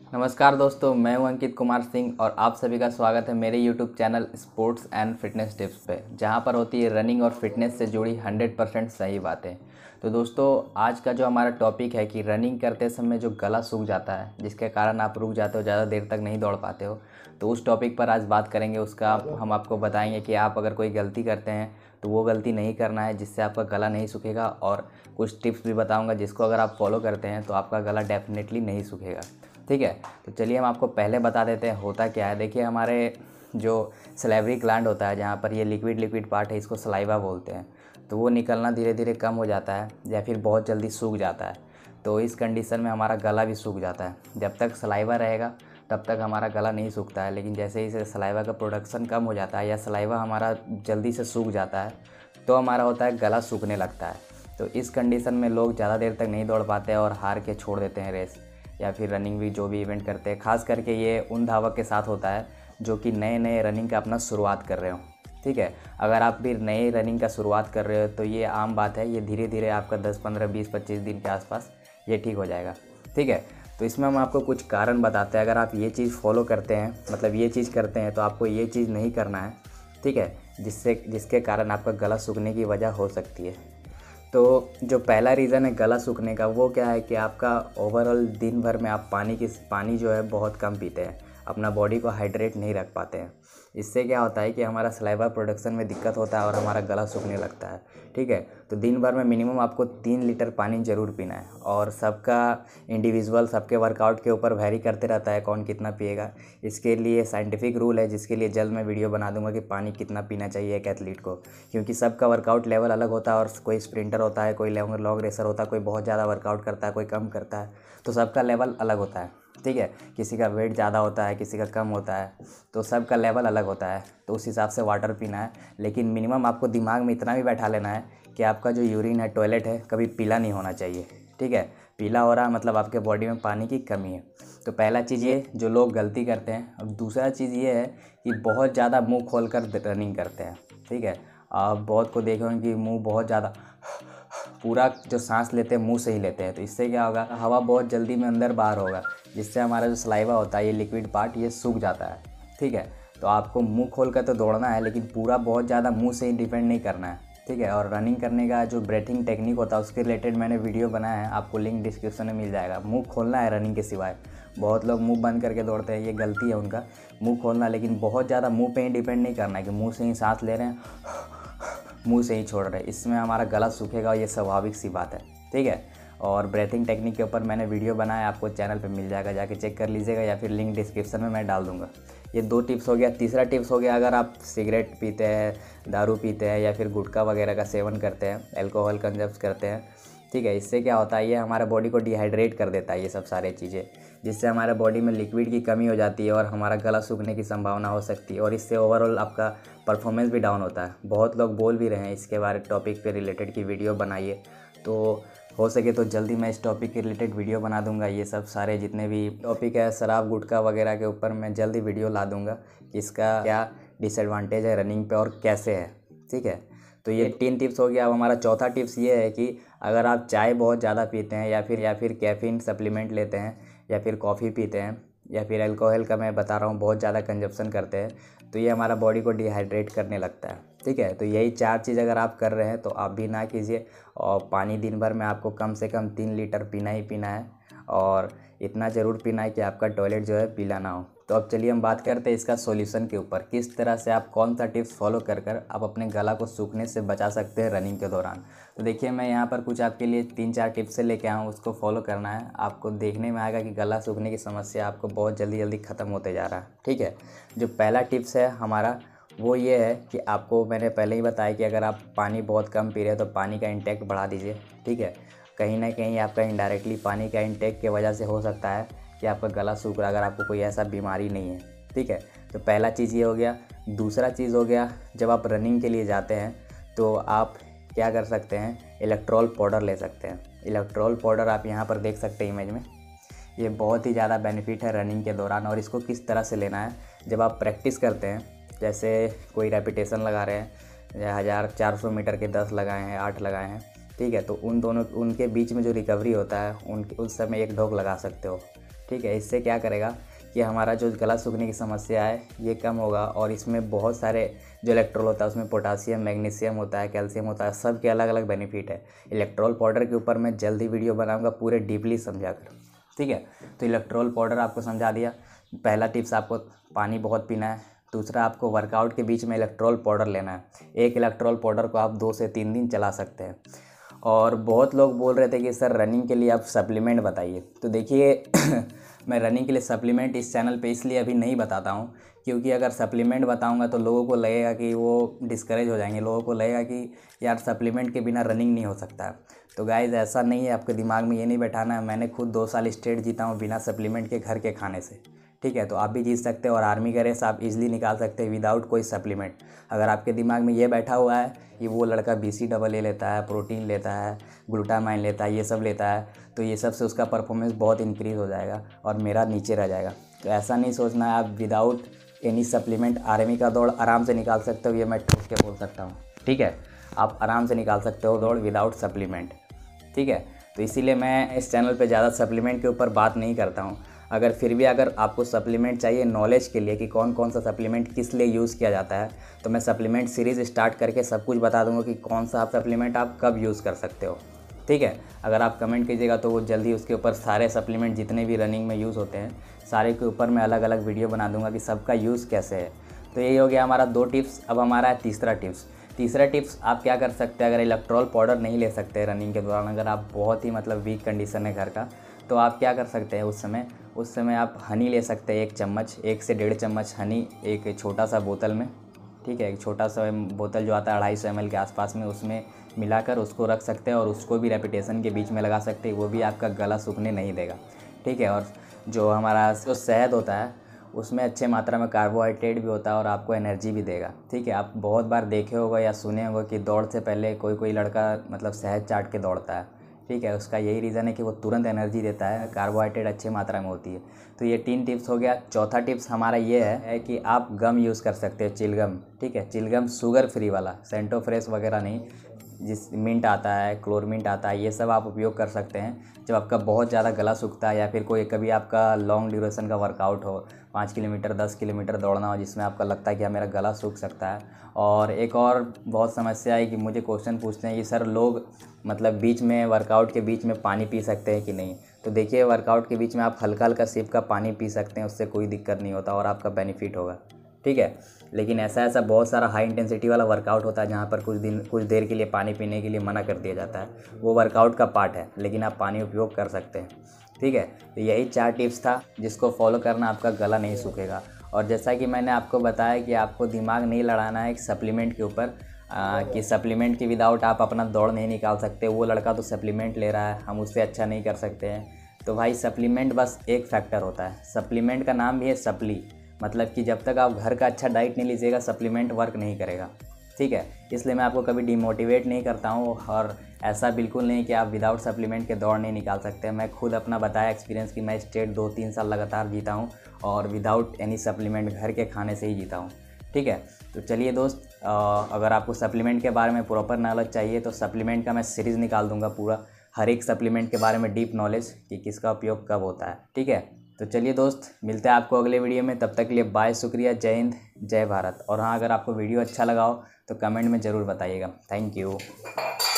नमस्कार दोस्तों, मैं हूं अंकित कुमार सिंह और आप सभी का स्वागत है मेरे YouTube channel sports and fitness tips पे, जहां पर होती है रनिंग और फिटनेस से जुड़ी 100% सही बातें। तो दोस्तों, आज का जो हमारा टॉपिक है कि रनिंग करते समय जो गला सूख जाता है, जिसके कारण आप रुक जाते हो, ज़्यादा देर तक नहीं दौड़ पाते हो, तो उस टॉपिक पर आज बात करेंगे। उसका हम आपको बताएंगे कि आप अगर कोई गलती करते हैं तो वो गलती नहीं करना है, जिससे आपका गला नहीं सूखेगा। और कुछ टिप्स भी बताऊँगा जिसको अगर आप फॉलो करते हैं तो आपका गला डेफिनेटली नहीं सूखेगा। ठीक है, तो चलिए हम आपको पहले बता देते हैं होता क्या है। देखिए, हमारे जो सलाइवरी ग्लैंड होता है, जहाँ पर ये लिक्विड पार्ट है, इसको सलाइवा बोलते हैं, तो वो निकलना धीरे धीरे कम हो जाता है या फिर बहुत जल्दी सूख जाता है। तो इस कंडीशन में हमारा गला भी सूख जाता है। जब तक सलाइवा रहेगा तब तक हमारा गला नहीं सूखता है, लेकिन जैसे ही सलाइवा का प्रोडक्शन कम हो जाता है या सलाइवा हमारा जल्दी से सूख जाता है तो हमारा होता है गला सूखने लगता है। तो इस कंडीशन में लोग ज़्यादा देर तक नहीं दौड़ पाते और हार के छोड़ देते हैं रेस या फिर रनिंग भी जो भी इवेंट करते हैं। खास करके ये उन धावक के साथ होता है जो कि नए नए रनिंग का अपना शुरुआत कर रहे हो। ठीक है, अगर आप भी नए रनिंग का शुरुआत कर रहे हो तो ये आम बात है, ये धीरे धीरे आपका 10, 15, 20, 25 दिन के आसपास ये ठीक हो जाएगा। ठीक है, तो इसमें हम आपको कुछ कारण बताते हैं। अगर आप ये चीज़ फॉलो करते हैं, मतलब ये चीज़ करते हैं, तो आपको ये चीज़ नहीं करना है। ठीक है, जिसके कारण आपका गला सूखने की वजह हो सकती है। तो जो पहला रीज़न है गला सूखने का, वो क्या है कि आपका ओवरऑल दिन भर में आप पानी जो है बहुत कम पीते हैं, अपना बॉडी को हाइड्रेट नहीं रख पाते हैं। इससे क्या होता है कि हमारा सलाइवा प्रोडक्शन में दिक्कत होता है और हमारा गला सूखने लगता है। ठीक है, तो दिन भर में मिनिमम आपको 3 लीटर पानी ज़रूर पीना है। और सबका इंडिविजुअल सबके वर्कआउट के ऊपर वैरी करते रहता है कौन कितना पिएगा। इसके लिए साइंटिफिक रूल है, जिसके लिए जल्द मैं वीडियो बना दूंगा कि पानी कितना पीना चाहिए एक एथलीट को, क्योंकि सबका वर्कआउट लेवल अलग होता है। और कोई स्प्रिंटर होता है, कोई लॉन्ग रेसर होता है, कोई बहुत ज़्यादा वर्कआउट करता है, कोई कम करता है, तो सबका लेवल अलग होता है। ठीक है, किसी का वेट ज़्यादा होता है, किसी का कम होता है, तो सबका लेवल अलग होता है। तो उस हिसाब से वाटर पीना है, लेकिन मिनिमम आपको दिमाग में इतना भी बैठा लेना है कि आपका जो यूरिन है, टॉयलेट है, कभी पीला नहीं होना चाहिए। ठीक है, पीला हो रहा है मतलब आपके बॉडी में पानी की कमी है। तो पहला चीज़ ये जो लोग गलती करते हैं। अब दूसरा चीज़ ये है कि बहुत ज़्यादा मुंह खोलकर रनिंग करते हैं। ठीक है, आप बहुत को देखे होंगे कि मुंह बहुत ज़्यादा पूरा जो सांस लेते हैं मुंह से ही लेते हैं। तो इससे क्या होगा, हवा बहुत जल्दी में अंदर बाहर होगा, जिससे हमारा जो सलाइवा होता है, ये लिक्विड पार्ट, ये सूख जाता है। ठीक है, तो आपको मुंह खोल कर तो दौड़ना है, लेकिन पूरा बहुत ज़्यादा मुंह से ही डिपेंड नहीं करना है। ठीक है, और रनिंग करने का जो ब्रीथिंग टेक्निक होता है उसके रिलेटेड मैंने वीडियो बनाया है, आपको लिंक डिस्क्रिप्शन में मिल जाएगा। मुंह खोलना है रनिंग के सिवाय। बहुत लोग मुंह बंद करके दौड़ते हैं, ये गलती है उनका। मुंह खोलना, लेकिन बहुत ज़्यादा मुंह पे ही डिपेंड नहीं करना है कि मुंह से ही सांस ले रहे हैं, मुंह से ही छोड़ रहे हैं। इसमें हमारा गला सूखेगा और ये स्वाभाविक सी बात है। ठीक है, और ब्रीथिंग टेक्निक के ऊपर मैंने वीडियो बनाया, आपको चैनल पे मिल जाएगा, जाके चेक कर लीजिएगा, या फिर लिंक डिस्क्रिप्शन में मैं डाल दूंगा। ये 2 टिप्स हो गया। तीसरा टिप्स हो गया, अगर आप सिगरेट पीते हैं, दारू पीते हैं, या फिर गुटखा वगैरह का सेवन करते हैं, अल्कोहल कंजप्ट करते हैं। ठीक है, इससे क्या होता है, ये हमारे बॉडी को डिहाइड्रेट कर देता है, ये सब सारी चीज़ें, जिससे हमारे बॉडी में लिक्विड की कमी हो जाती है और हमारा गला सूखने की संभावना हो सकती है। और इससे ओवरऑल आपका परफॉर्मेंस भी डाउन होता है। बहुत लोग बोल भी रहे हैं इसके बारे टॉपिक पे रिलेटेड की वीडियो बनाइए, तो हो सके तो जल्दी मैं इस टॉपिक के रिलेटेड वीडियो बना दूंगा। ये सब सारे जितने भी टॉपिक है शराब गुटखा वगैरह के ऊपर मैं जल्दी वीडियो ला दूंगा कि इसका क्या डिसएडवांटेज है रनिंग पे और कैसे है। ठीक है, तो ये 3 टिप्स हो गया। अब हमारा चौथा टिप्स ये है कि अगर आप चाय बहुत ज़्यादा पीते हैं, या फिर कैफ़ीन सप्लीमेंट लेते हैं, या फिर कॉफ़ी पीते हैं, या फिर अल्कोहल का मैं बता रहा हूँ बहुत ज़्यादा कंजप्शन करते हैं, तो ये हमारा बॉडी को डिहाइड्रेट करने लगता है। ठीक है, तो यही 4 चीज़ अगर आप कर रहे हैं तो आप भी ना कीजिए। और पानी दिन भर में आपको कम से कम 3 लीटर पीना ही पीना है, और इतना ज़रूर पीना है कि आपका टॉयलेट जो है पीला ना हो। तो अब चलिए हम बात करते हैं इसका सॉल्यूशन के ऊपर, किस तरह से आप कौन सा टिप्स फॉलो कर आप अपने गला को सूखने से बचा सकते हैं रनिंग के दौरान। तो देखिए, मैं यहाँ पर कुछ आपके लिए 3-4 टिप्स से लेके आया हूँ, उसको फॉलो करना है। आपको देखने में आएगा कि गला सूखने की समस्या आपको बहुत जल्दी जल्दी ख़त्म होते जा रहा है। ठीक है, जो पहला टिप्स है हमारा वो ये है कि आपको मैंने पहले ही बताया कि अगर आप पानी बहुत कम पी रहे हैं तो पानी का इंटेक बढ़ा दीजिए। ठीक है, कहीं ना कहीं आपका इनडायरेक्टली पानी का इंटेक की वजह से हो सकता है कि आपका गला सूख रहा है, अगर आपको कोई ऐसा बीमारी नहीं है। ठीक है, तो पहला चीज़ ये हो गया। दूसरा चीज़ हो गया, जब आप रनिंग के लिए जाते हैं तो आप क्या कर सकते हैं, इलेक्ट्रॉल पाउडर ले सकते हैं। इलेक्ट्रॉल पाउडर आप यहाँ पर देख सकते हैं इमेज में, ये बहुत ही ज़्यादा बेनिफिट है रनिंग के दौरान। और इसको किस तरह से लेना है, जब आप प्रैक्टिस करते हैं, जैसे कोई रेपिटेशन लगा रहे हैं, 1400 मीटर के 10 लगाए हैं, 8 लगाए हैं। ठीक है, तो उनके बीच में जो रिकवरी होता है उस समय 1 ढोक लगा सकते हो। ठीक है। इससे क्या करेगा कि हमारा जो गला सूखने की समस्या है ये कम होगा। और इसमें बहुत सारे जो इलेक्ट्रोल होता है उसमें पोटासियम, मैग्नीशियम होता है, कैल्शियम होता है, सब के अलग अलग बेनिफिट है। इलेक्ट्रोल पाउडर के ऊपर मैं जल्दी वीडियो बनाऊंगा पूरे डीपली समझा कर, ठीक है। तो इलेक्ट्रोल पाउडर आपको समझा दिया। पहला टिप्स आपको पानी बहुत पीना है। दूसरा आपको वर्कआउट के बीच में इलेक्ट्रोल पाउडर लेना है। एक इलेक्ट्रोल पाउडर को आप 2 से 3 दिन चला सकते हैं। और बहुत लोग बोल रहे थे कि सर रनिंग के लिए आप सप्लीमेंट बताइए। तो देखिए मैं रनिंग के लिए सप्लीमेंट इस चैनल पे इसलिए अभी नहीं बताता हूँ क्योंकि अगर सप्लीमेंट बताऊँगा तो लोगों को लगेगा कि वो डिस्करेज हो जाएंगे, लोगों को लगेगा कि यार सप्लीमेंट के बिना रनिंग नहीं हो सकता। तो गाइज़ ऐसा नहीं है, आपके दिमाग में ये नहीं बैठाना है। मैंने खुद 2 साल स्टेट जीता हूँ बिना सप्लीमेंट के घर के खाने से, ठीक है। तो आप भी जीत सकते हो और आर्मी का रेस आप इजीली निकाल सकते हैं विदाउट कोई सप्लीमेंट। अगर आपके दिमाग में ये बैठा हुआ है कि वो लड़का BCAA लेता है, प्रोटीन लेता है, ग्लूटामाइन लेता है, ये सब लेता है, तो ये सब से उसका परफॉर्मेंस बहुत इंक्रीज़ हो जाएगा और मेरा नीचे रह जाएगा। तो ऐसा नहीं सोचना है। आप विदाउट एनी सप्लीमेंट आर्मी का दौड़ आराम से निकाल सकते हो, ये मैं ठोक के बोल सकता हूँ, ठीक है। आप आराम से निकाल सकते हो दौड़ विदाउट सप्लीमेंट, ठीक है। तो इसीलिए मैं इस चैनल पे ज़्यादा सप्लीमेंट के ऊपर बात नहीं करता हूँ। अगर फिर भी अगर आपको सप्लीमेंट चाहिए नॉलेज के लिए कि कौन कौन सा सप्लीमेंट किस लिए यूज़ किया जाता है, तो मैं सप्लीमेंट सीरीज़ स्टार्ट करके सब कुछ बता दूंगा कि कौन सा आप सप्लीमेंट आप कब यूज़ कर सकते हो, ठीक है। अगर आप कमेंट कीजिएगा तो वो जल्दी उसके ऊपर सारे सप्लीमेंट जितने भी रनिंग में यूज़ होते हैं सारे के ऊपर मैं अलग अलग वीडियो बना दूंगा कि सबका यूज़ कैसे है। तो यही हो गया हमारा 2 टिप्स। अब हमारा है तीसरा टिप्स। तीसरा टिप्स आप क्या कर सकते हैं, अगर इलेक्ट्रोल पाउडर नहीं ले सकते रनिंग के दौरान, अगर आप बहुत ही मतलब वीक कंडीशन है घर का, तो आप क्या कर सकते हैं उस समय आप हनी ले सकते हैं 1 चम्मच, 1 से 1.5 चम्मच हनी एक छोटा सा बोतल में, ठीक है। एक छोटा सा बोतल जो आता है 250 ml के आसपास में, उसमें मिलाकर उसको रख सकते हैं और उसको भी रेपिटेशन के बीच में लगा सकते हैं। वो भी आपका गला सूखने नहीं देगा, ठीक है। और जो हमारा जो शहद होता है उसमें अच्छे मात्रा में कार्बोहाइड्रेट भी होता है और आपको एनर्जी भी देगा, ठीक है। आप बहुत बार देखे होगा या सुने होगा कि दौड़ से पहले कोई लड़का मतलब शहद चाट के दौड़ता है, ठीक है। उसका यही रीज़न है कि वो तुरंत एनर्जी देता है, कार्बोहाइड्रेट अच्छे मात्रा में होती है। तो ये 3 टिप्स हो गया। चौथा टिप्स हमारा ये है कि आप गम यूज़ कर सकते हो, चिलगम, ठीक है। चिलगम शुगर फ्री वाला, सेंटो फ्रेश वगैरह नहीं, जिस मिंट आता है, क्लोरमिंट आता है, ये सब आप उपयोग कर सकते हैं जब आपका बहुत ज़्यादा गला सूखता है या फिर कोई कभी आपका लॉन्ग ड्यूरेशन का वर्कआउट हो, 5 किलोमीटर 10 किलोमीटर दौड़ना हो जिसमें आपका लगता है कि हाँ मेरा गला सूख सकता है। और एक और बहुत समस्या है कि मुझे क्वेश्चन पूछते हैं कि सर लोग मतलब बीच में वर्कआउट के बीच में पानी पी सकते हैं कि नहीं। तो देखिए वर्कआउट के बीच में आप हल्का हल्का सिप का पानी पी सकते हैं, उससे कोई दिक्कत नहीं होता और आपका बेनिफिट होगा, ठीक है। लेकिन ऐसा बहुत सारा हाई इंटेंसिटी वाला वर्कआउट होता है जहाँ पर कुछ देर के लिए पानी पीने के लिए मना कर दिया जाता है, वो वर्कआउट का पार्ट है, लेकिन आप पानी उपयोग कर सकते हैं, ठीक है। तो यही 4 टिप्स था जिसको फॉलो करना आपका गला नहीं सूखेगा। और जैसा कि मैंने आपको बताया कि आपको दिमाग नहीं लड़ाना है एक सप्लीमेंट के ऊपर, कि सप्लीमेंट के विदाउट आप अपना दौड़ नहीं निकाल सकते। वो लड़का तो सप्लीमेंट ले रहा है, हम उससे अच्छा नहीं कर सकते हैं। तो भाई सप्लीमेंट बस एक फैक्टर होता है, सप्लीमेंट का नाम भी है सप्ली, मतलब कि जब तक आप घर का अच्छा डाइट नहीं लीजिएगा सप्लीमेंट वर्क नहीं करेगा, ठीक है। इसलिए मैं आपको कभी डिमोटिवेट नहीं करता हूँ और ऐसा बिल्कुल नहीं कि आप विदाउट सप्लीमेंट के दौड़ नहीं निकाल सकते। मैं खुद अपना बताया एक्सपीरियंस कि मैं स्टेट 2-3 साल लगातार जीता हूँ और विदाउट एनी सप्लीमेंट घर के खाने से ही जीता हूँ, ठीक है। तो चलिए दोस्त, अगर आपको सप्लीमेंट के बारे में प्रॉपर नॉलेज चाहिए तो सप्लीमेंट का मैं सीरीज़ निकाल दूंगा पूरा, हर एक सप्लीमेंट के बारे में डीप नॉलेज कि किसका उपयोग कब होता है, ठीक है। तो चलिए दोस्त, मिलते हैं आपको अगले वीडियो में, तब तक के लिए बाय, शुक्रिया, जय हिंद, जय भारत। और हाँ, अगर आपको वीडियो अच्छा लगा हो तो कमेंट में ज़रूर बताइएगा। Thank you.